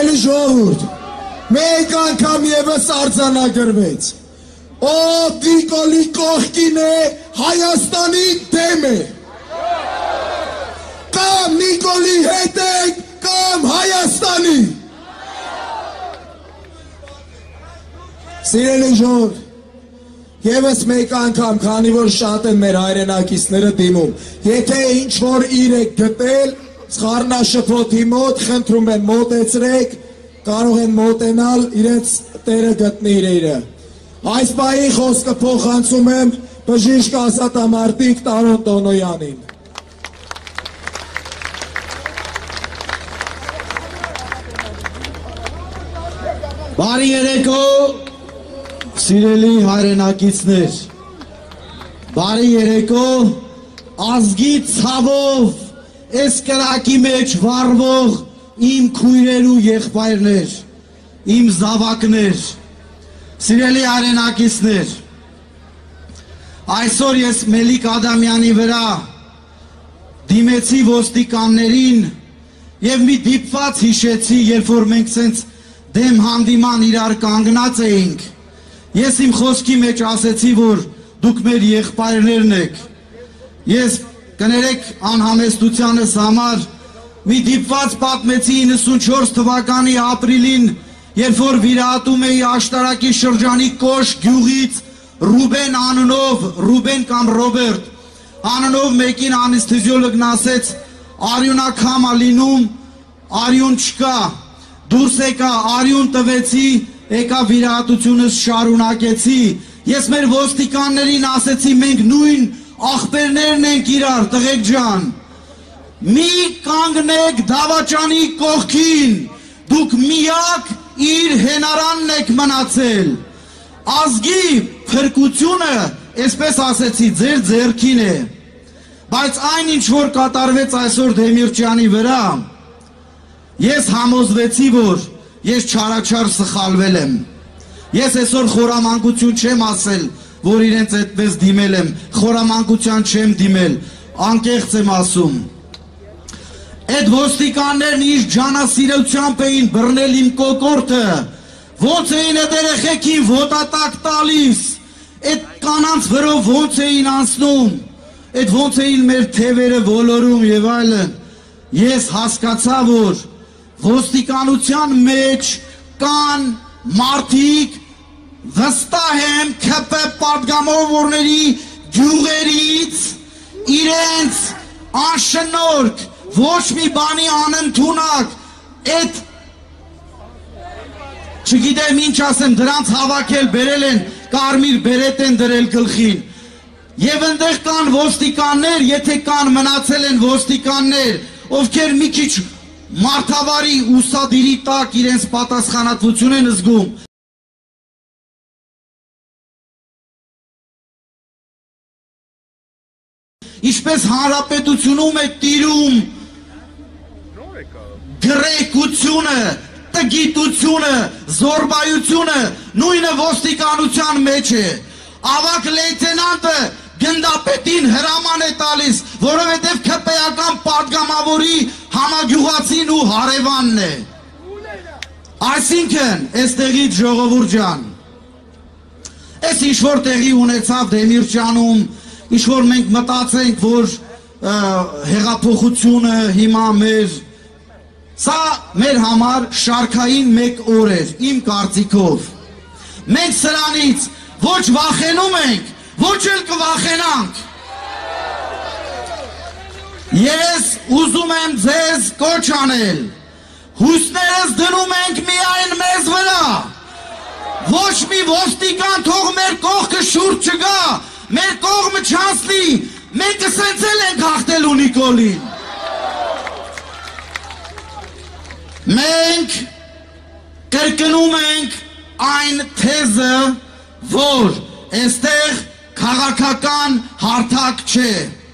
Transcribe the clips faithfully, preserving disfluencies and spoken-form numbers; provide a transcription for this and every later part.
Սիրելի ժողովուրդ, մեկ անգամ ևս արձանագրվեց, ով Նիկոլի կողքին է, Հայաստանի դեմ է, կամ Նիկոլի հետ եք, կամ Հայաստանի։ Սիրելի ժողովուրդ, ևս մեկ անգամ, քանի որ շատ են մեր հայրենակիցները դիմում, եթե ինչ-որ իր եք գտել, սխառնաշփոթի մոտ, խնդրում են մոտեցրեք, կարող են մոտենալ, իրենց տերը գտնի իրերը։ Այս պահի խոսքը փոխանցում եմ բժիշկ ազատամարտիկ Տարոն Տոնոյանին։ Բարի երեկո, սիրելի հայրենակիցներ, բարի երեկո, ազգի ցավով այս կրակի մեջ վառվող իմ քույրեր ու եղբայրներ, իմ զավակներ, սիրելի հայրենակիցներ, այսօր ես Մելիք Ադամյանի վրա դիմեցի ոստիկաններին և մի դիպված հիշեցի, երբ որ մենք սենց դեմ հանդիման իրար կանգնած էինք, ես իմ խոսքի մեջ ասեցի, որ դուք մեր եղբայրներն եք, ես կներեք անհամեստությանս համար մի դիպված պատմեցի իննսունչորս թվականի ապրիլին, երբ որ վիրահատում էի Աշտարակի շրջանի Կոշ գյուղից Ռուբեն անունով, Ռուբեն կամ Ռոբերտ անունով մեկին անեսթեզիոլոգն ասեց արյունաքամ ա լինում, արյուն չկա, դուրս եկա, արյուն տվեցի, եկա վիրահատությունս շարունակեցի, ես մեր ոստիկաններին ասեցի մենք նույն աղբերներն ենք իրար, տղեկ ջան, մի կանգնեք դավաճանի կողքին, դուք միակ իր հենարանն եք մնացել, ազգի փրկությունը, այսպես ասեցի, ձեր ձեռքին է, բայց այն ինչ որ կատարվեց այսօր Դեմիրճյանի վրա, ես համոզվեցի, որ ես չարաչար սխալվել եմ, ես այսօր խորամանկություն չեմ ասել, որ իրենց այդպես դիմել եմ, խորամանկության չեմ դիմել, անկեղծ եմ ասում։ Այդ ոստիկաններն իր ջանասիրությամբ էին բռնել իմ կոկորդը, ոնց էին այդ երեխեքին ոտատակ տալիս, այդ կանանց վրով ոնց էին անցնում, այդ ոնց էին մեր թևերը ոլորում և այլն, ես հասկացա, որ ոստիկանության մեջ կան մարդիկ, վստահ եմ ՔՊ պատգամավորների գյուղերից իրենց անշնորհք ոչ մի բանի անընդունակ այդ չգիտեմ ինչ ասեմ դրանց հավաքել բերել են կարմիր բերետ են դրել գլխին եւ այնտեղ կան ոստիկաններ եթե կան մնացել են ոստիկաններ ովքեր մի քիչ մարդավարի ուսադիրի տակ իրենց պատասխանատվություն են զգում Ինչպես հանրապետությունում է տիրում գրեկությունը, տգիտությունը, զորբայությունը, նույնը ոստիկանության մեջ է։ Ավակ լեյտենանտը գնդապետին հրաման է տալիս, որովհետև ՔՊ-ական պատգամավորի համագյուղացին ու հարևանն է։ Այսինքն, այստեղից ժողովուրդ ջան, այս ինչ-որ տեղի ունեցավ Դեմիրճանում, ինչ-որ մենք մտածենք, որ հեղափոխությունը հիմա մեր, սա մեր համար շարքային մեկ օր էր, իմ կարծիքով։ Մենք սրանից ոչ վախենում ենք, ոչ էլ կվախենանք։ Ես ուզում եմ ձեզ կոչ անել, հույսներս դնում ենք միայն մեզ վրա, ոչ մի ոստիկան թող մեր կողքը շուրջ չգա, մեր կողմը չանցնի, մենք սենցել ենք հաղթելու Նիկոլին։ Մենք կրկնում ենք այն թեզը, որ այստեղ քաղաքական հարթակ չէ։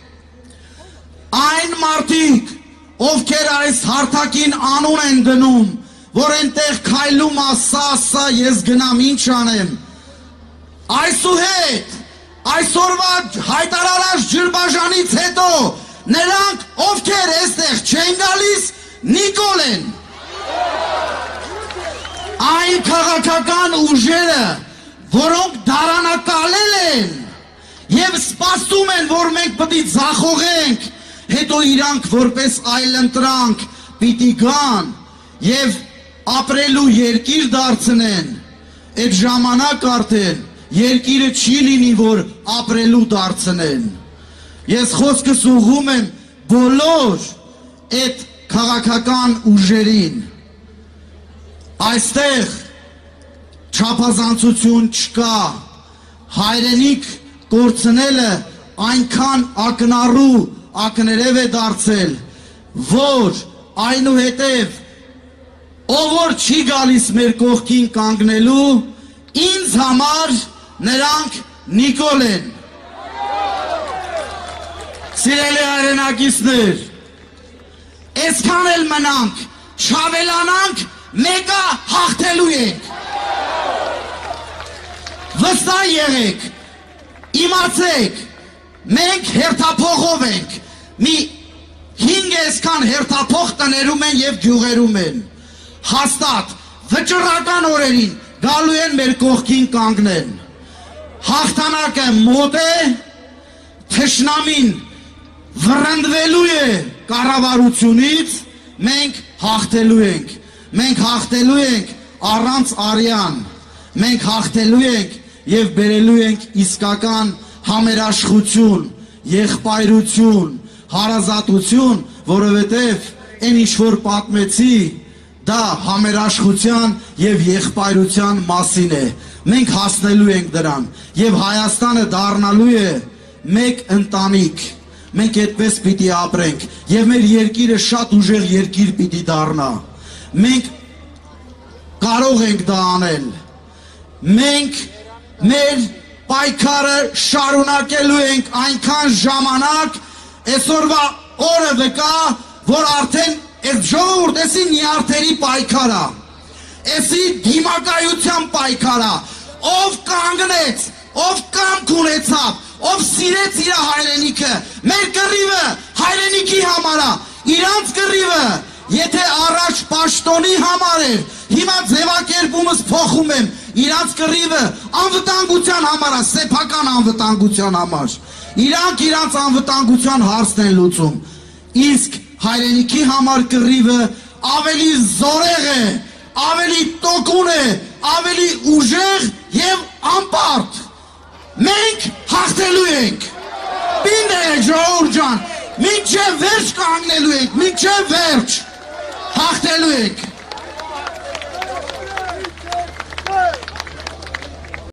Այն մարդիկ, ովքեր այս հարթակին անուն են դնում, որ այնտեղ քայլում ասա, ասա, ես գնամ ինչ անեմ։ Այսուհետ Այսօրվա հայտարարած ջրբաժանից հետո նրանք ովքեր այստեղ չեն գալիս Նիկոլ են այն քաղաքական ուժերը, որոնք դարանակալել են եւ սպասում են, որ մենք պետք է ձախողենք, հետո իրանք որպես այլընտրանք պիտի գան եւ ապրելու երկիր դարձնեն, այդ ժամանակ արդեն երկիրը չի լինի, որ ապրելու դարձնեն։ Ես խոսքս ուղղում եմ բոլոր այդ քաղաքական ուժերին։ Այստեղ չափազանցություն չկա, հայրենիք կորցնելը այնքան ակնառու ակներև է դարձել, որ այնուհետև ով որ չի գալիս մեր կողքին կանգնելու, ինձ համար նրանք Նիկոլ են։ Սիրելի հայրենակիցներ, այսքան էլ մնանք, չավելանանք, մեկը հաղթելու ենք։ Վստահ եղեք, իմացեք, մենք հերթափողով ենք, մի հինգ այսքան հերթափող տներում են և գյուղերում են, հաստատ, վճռական օրերին գալու են մեր կողքին կանգնեն, հաղթանակը մոտ է, թշնամին վռնդվելու է կառավարությունից, մենք հաղթելու ենք, մենք հաղթելու ենք առանց արյան, մենք հաղթելու ենք և բերելու ենք իսկական համերաշխություն, եղբայրություն, հարազատություն, որովհետև այն ինչ որ պատմեցի, դա համերաշխության և եղբայրության մասին է, մենք հասնելու ենք դրան, և Հայաստանը դառնալու է մեկ ընտանիք, մենք այդպես պիտի ապրենք, և մեր երկիրը շատ ուժեղ երկիր պիտի դառնա, մենք կարող ենք դա անել, մենք մեր պայքարը շարունակելու ենք այնքան ժամանակ, այսօրվա օրը վկա, որ արդեն այս ժողովուրդ, էսի նյարդերի պայքարա, էսի դիմակայության պայքարա, ով կանգնեց, ով կամք ունեցավ, ով սիրեց իր հայրենիքը, մեր կռիվը հայրենիքի համարա, իրանց կռիվը, եթե առաջ պաշտոնի համար էր, հիմա ձևակերպումս փոխում եմ, իրանց կռիվը անվտանգության համար, սեփական անվտանգության համար, իրանք իրանց անվտանգության հարցն են լուծում, իսկ հայրենիքի համար կռիվը ավելի զորեղ է, ավելի տոկուն է, ավելի ուժեղ և անպարտ, մենք հաղթելու ենք, պինդ է ժողովուրդ ջան, մինչև վերջ կանգնելու ենք, մինչև վերջ հաղթելու ենք։